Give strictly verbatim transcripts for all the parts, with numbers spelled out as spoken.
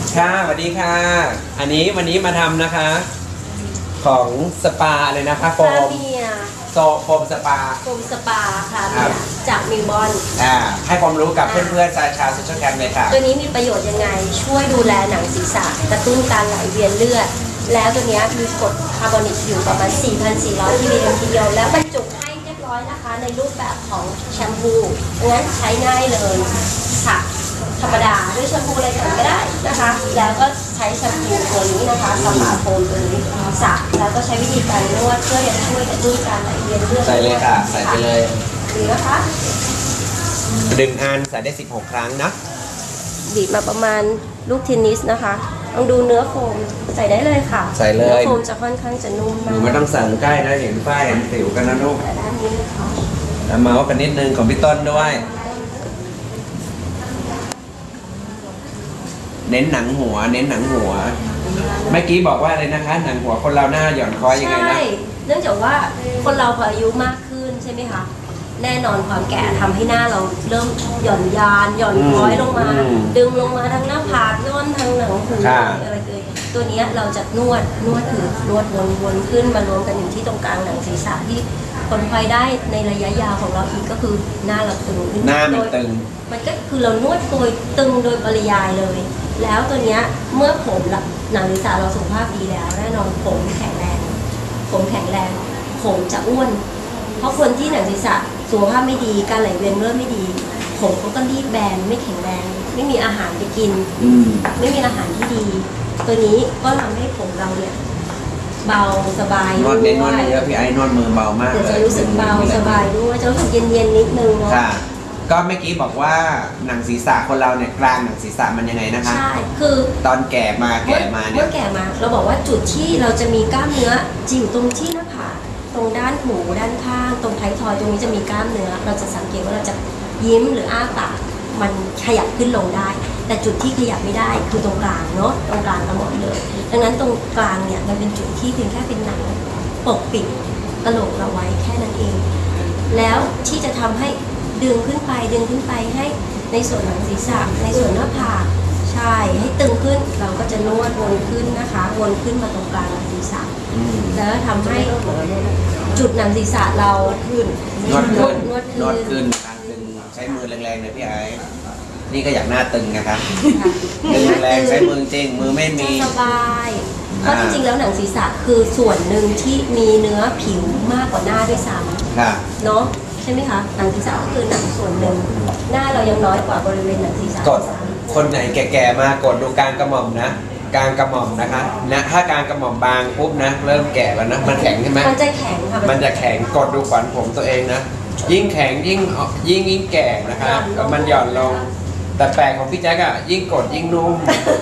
ค่ะสวัสดีค่ะอันนี้วันนี้มาทำนะคะของสปาเลยนะคะโฟมโซโฟมสปาโฟมสปาค่ะจากมิลบอนอ่าให้ความรู้กับเพื่อนๆชาวชาวโซเชียลแคมเลยค่ะตัวนี้มีประโยชน์ยังไงช่วยดูแลหนังศีรษะกระตุ้นการไหลเวียนเลือดแล้วตัวนี้มีกรดคาร์บอนิกอยู่ประมาณ สี่พันสี่ร้อย มิลลิกรัมทีเดียวแล้วบรรจุให้เรียบร้อยนะคะในรูปแบบของแชมพูงั้นใช้ง่ายเลยสระธรรมดาด้วยแชมพูอะไรก่อนก็ได้นะคะแล้วก็ใช้แชมพูตัวนี้นะคะสปาโฟมตัวนี้สระแล้วก็ใช้วิธีการนวดเพื่อจะช่วยกระตุ้นการไหลเวียนเลือดใส่เลยค่ะใส่ไปเลยดีนะคะดึงอันใส่ได้สิบหกครั้งนะบีบมาประมาณลูกเทนนิสนะคะลองดูเนื้อโฟมใส่ได้เลยค่ะใส่เลยเนื้อโฟมจะค่อนข้างจะนุ่มมากหนูไม่ต้องสั่งใกล้นะเห็นฝ้ายเห็นสิวกันนะลูกแต่ด้านนี้ค่ะแล้วเมาส์กันนิดนึงของพี่ต้นด้วยเน้นหนังหัวเน้นหนังหัวเมื่อกี้บอกว่าอะไรนะคะหนังหัวคนเราหน้าหย่อนคอยยังไงนะใช่เนื่องจากว่าคนเราพออายุมากขึ้นใช่ไหมคะแน่นอนความแก่ทำให้หน้าเราเริ่มหย่อนยานหย่อนคล้อยลงมาดึงลงมาทั้งหน้าผากย้อนทั้งหนังหูอะไรเลยตัวนี้เราจะนวดนวดคือนวดวนๆขึ้นมารวมกันอยู่ที่ตรงกลางหนังศีรษะที่ผลพลอยได้ในระยะยาวของเราอีกก็คือหน้าเราตึงหน้ามันตึงมันก็คือเรานวดโดยตึงโดยปริยายเลยแล้วตัวนี้เมื่อผมหนังศีรษะเราสุขภาพดีแล้วแน่นอนผมแข็งแรงผมแข็งแรงผมจะอ้วนเพราะคนที่หนังศีรษะสุขภาพไม่ดีการไหลเวียนเลือดไม่ดีผมเขาก็รีบแบนไม่แข็งแรงไม่มีอาหารไปกินไม่มีอาหารที่ดีตัวนี้ก็ทำให้ผมเราเนี่ยเบาสบายนวดเน้นนวดเยอะพี่ไอ้นวดมือเบามากเลยจะรู้สึกเบาสบายด้วยจะรู้สึกเย็นๆนิดนึงเนาะก็เมื่อกี้บอกว่าหนังศีรษะคนเราเนี่ยกลางหนังศีรษะมันยังไงนะคะใช่คือตอนแก่มาแก่มาเนี่ยเมื่อแก่มาเราบอกว่าจุดที่เราจะมีกล้ามเนื้อจะอยู่ตรงที่หน้าผากตรงด้านหูด้านข้างตรงท้ายทอยตรงนี้จะมีกล้ามเนื้อเราจะสังเกตว่าเราจะยิ้มหรืออ้าปากมันขยับขึ้นลงได้แต่จุดที่ขยับไม่ได้คือตรงกลางเนาะตรงกลางทั้งหมดเลยดังนั้นตรงกลางเนี่ยมันเป็นจุดที่เพียงแค่เป็นหนังปกปิดกระโหลกเราไว้แค่นั้นเองแล้วที่จะทำให้ดึงขึ้นไปดึงขึ้นไปให้ในส่วนหนังศีรษะในส่วนหน้าผากใช่ให้ตึงขึ้นเราก็จะนวดวนขึ้นนะคะวนขึ้นมาตรงกลางหนังศีรษะแล้วทำให้จุดหนังศีรษะเราขึ้นนวดขึ้นนวดขึ้นนวดขึ้นการตึงใช้มือแรงๆเลยพี่ไอ้นี่ก็อยากหน้าตึงนะครับดึงแรงใช้มือจริงมือไม่มีสบายเพราะจริงๆแล้วหนังศีรษะคือส่วนหนึ่งที่มีเนื้อผิวมากกว่าหน้าด้วยซ้ำเนาะใช่ไหมคะหนังศีรษะก็คือหนังส่วนหนึ่งหน้าเรายังน้อยกว่าบริเวณหนังศีรษะกดคนไหนแก่ๆมากดดูกลางกระหม่อมนะกลางกระหม่อมนะคะนะถ้ากลางกระหม่อมบางปุ๊บนะเริ่มแก่แล้วนะมันแข็งใช่ไหมมันจะแข็งค่ะมันจะแข็งกดดูขวัญผมตัวเองนะยิ่งแข็งยิ่งยิ่งยิ่งแก่นะคะมันหย่อนลงแต่แปลกของพี่แจ๊กอะยิ่งกดยิ่งนุ่ม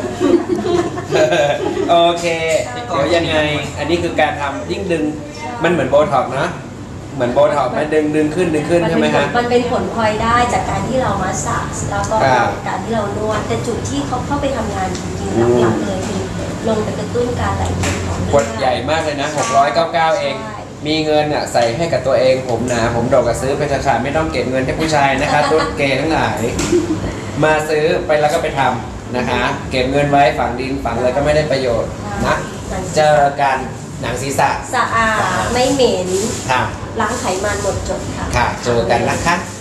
โอเคเดี๋ยวยังไงอันนี้คือการทำยิ่งดึงมันเหมือนโบท็อกนะเหมือนโบท็อกมันดึงดึงขึ้นดึงขึ้นใช่ไหมคะมันเป็นผลพลอยได้จากการที่เรามาสักแล้วก็การที่เรานวดแต่จุดที่เขาเข้าไปทำงานจริงๆหลักๆเลยคือลงไปกระตุ้นการไหลเวียนของเลือดขวดใหญ่มากเลยนะหกร้อยเก้าสิบเก้าเองมีเงินอ่ะใส่ให้กับตัวเองผมหนาผมดกกับซื้อไปธนาคารไม่ต้องเก็บเงินให้ผู้ชายนะคะตุ๊ดเกย์ทั้งหลายมาซื้อไปแล้วก็ไปทำนะคะเก็บเงินไว้ฝังดินฝังอะไรก็ไม่ได้ประโยชน์นะเจอกันหนังศีรษะสะอาดไม่เหม็นค่ะล้างไขมันหมดจดค่ะค่ะเจอกันนะคะ